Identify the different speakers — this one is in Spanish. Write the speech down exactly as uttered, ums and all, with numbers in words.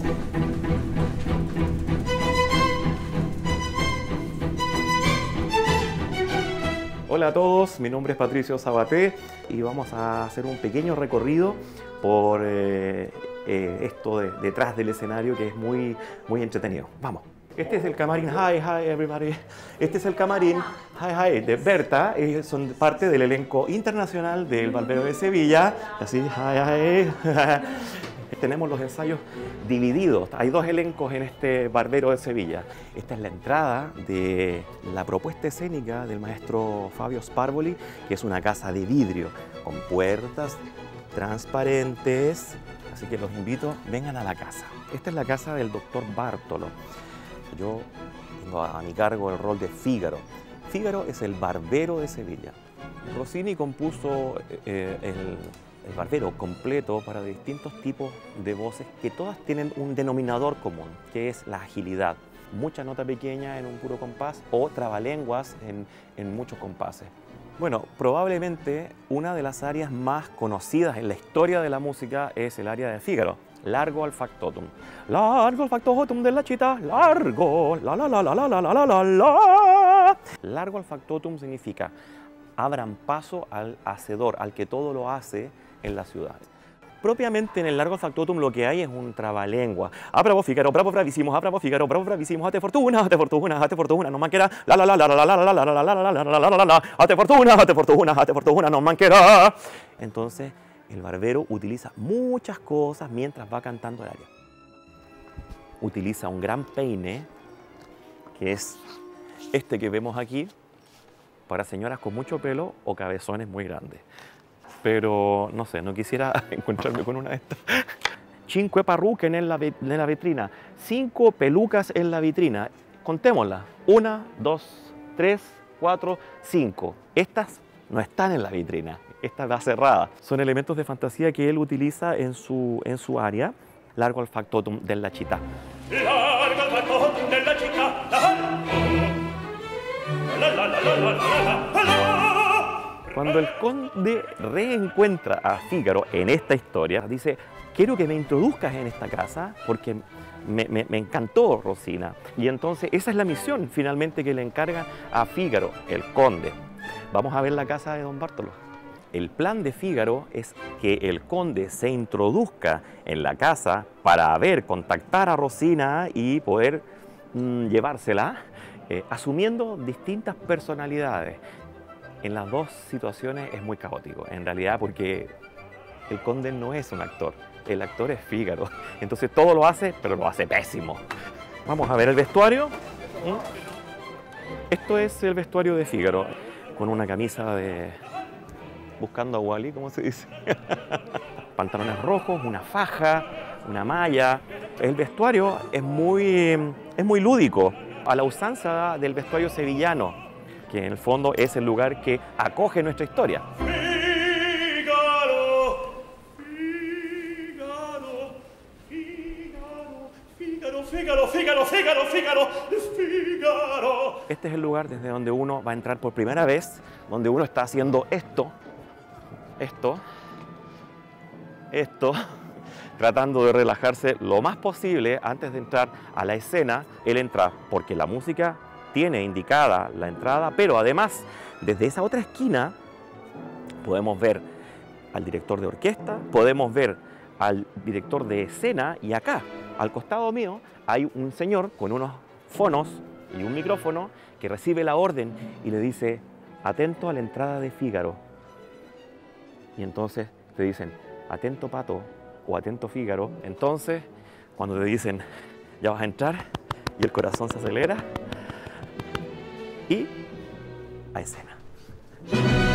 Speaker 1: Hola a todos, mi nombre es Patricio Sabaté y vamos a hacer un pequeño recorrido por eh, eh, esto de, detrás del escenario que es muy, muy entretenido. Vamos. Este es el camarín, hi, hi everybody. Este es el camarín, hi, hi, de Berta. Ellos son parte del elenco internacional del Barbero de Sevilla. Así, hi, hi. Tenemos los ensayos divididos. Hay dos elencos en este Barbero de Sevilla. Esta es la entrada de la propuesta escénica del maestro Fabio Sparvoli, que es una casa de vidrio con puertas transparentes. Así que los invito, vengan a la casa. Esta es la casa del doctor Bartolo. Yo tengo a mi cargo el rol de Fígaro. Fígaro es el Barbero de Sevilla. Rossini compuso eh, el... el barbero completo para distintos tipos de voces que todas tienen un denominador común, que es la agilidad. Mucha nota pequeña en un puro compás o trabalenguas en, en muchos compases. Bueno, probablemente una de las áreas más conocidas en la historia de la música es el área de Fígaro. Largo al factotum. Largo al factotum de la chita, largo, la la la la la la la la la. Largo al factotum significa abran paso al hacedor, al que todo lo hace en la ciudad. Propiamente en el largo factotum lo que hay es un trabalengua. Ah, bravo Fígaro, bravo bravísimos, ah, bravo Fígaro, bravo bravísimos, ate fortuna, ate fortuna, ate fortuna, no manquerá, la la la la la la la la la la la la la la la la, ate fortuna, ate fortuna, ate fortuna, no manquerá. Entonces, el barbero utiliza muchas cosas mientras va cantando el aria. Utiliza un gran peine, que es este que vemos aquí, para señoras con mucho pelo o cabezones muy grandes. Pero, no sé, no quisiera encontrarme con una de estas. Cinque parrucche nella, nella vetrina. Cinco pelucas en la vitrina. Contémoslas. Una, dos, tres, cuatro, cinco. Estas no están en la vitrina. Esta va cerrada. Son elementos de fantasía que él utiliza en su, en su área. Largo al factotum della città. Largo al factotum della città. La, la, la, la, la, la, la, la. Cuando el conde reencuentra a Fígaro en esta historia, dice, quiero que me introduzcas en esta casa porque me, me, me encantó Rosina. Y entonces esa es la misión finalmente que le encarga a Fígaro, el conde. Vamos a ver la casa de don Bartolo. El plan de Fígaro es que el conde se introduzca en la casa para ver, contactar a Rosina y poder mmm, llevársela, eh, asumiendo distintas personalidades. En las dos situaciones es muy caótico, en realidad, porque el conde no es un actor, el actor es Fígaro. Entonces todo lo hace, pero lo hace pésimo. Vamos a ver el vestuario. Esto es el vestuario de Fígaro, con una camisa de... buscando a Wally, ¿cómo se dice? Pantalones rojos, una faja, una malla. El vestuario es muy, es muy lúdico, a la usanza del vestuario sevillano, que en el fondo es el lugar que acoge nuestra historia. Fígaro, Fígaro, Fígaro, Fígaro, Fígaro, Fígaro, Fígaro, Fígaro. Este es el lugar desde donde uno va a entrar por primera vez, donde uno está haciendo esto, esto, esto, tratando de relajarse lo más posible antes de entrar a la escena. Él entra porque la música tiene indicada la entrada, pero además, desde esa otra esquina, podemos ver al director de orquesta, podemos ver al director de escena, y acá, al costado mío, hay un señor con unos fonos y un micrófono que recibe la orden y le dice, atento a la entrada de Fígaro. Y entonces te dicen, atento Pato o atento Fígaro. Entonces, cuando te dicen, ya vas a entrar, y el corazón se acelera, y a escena.